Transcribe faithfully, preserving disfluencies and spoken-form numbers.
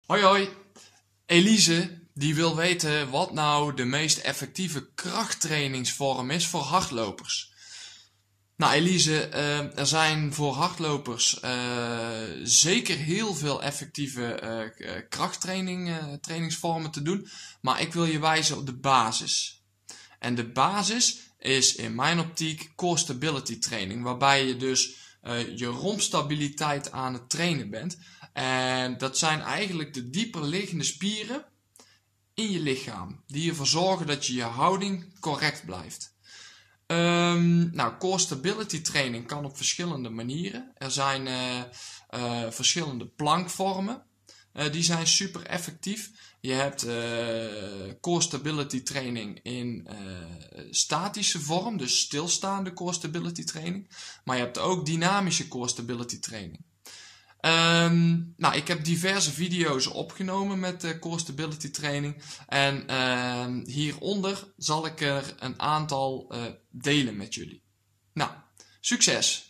Hoi hoi, Elise die wil weten wat nou de meest effectieve krachttrainingsvorm is voor hardlopers. Nou Elise, uh, er zijn voor hardlopers uh, zeker heel veel effectieve uh, krachttraining, uh, trainingsvormen te doen, maar ik wil je wijzen op de basis. En de basis is in mijn optiek core stability training, waarbij je dus uh, je rompstabiliteit aan het trainen bent. En dat zijn eigenlijk de dieper liggende spieren in je lichaam, die ervoor zorgen dat je je houding correct blijft. Um, nou, core stability training kan op verschillende manieren. Er zijn uh, uh, verschillende plankvormen, uh, die zijn super effectief. Je hebt uh, core stability training in uh, statische vorm, dus stilstaande core stability training. Maar je hebt ook dynamische core stability training. Um, nou, ik heb diverse video's opgenomen met uh, core stability training en uh, hieronder zal ik er een aantal uh, delen met jullie. Nou, succes!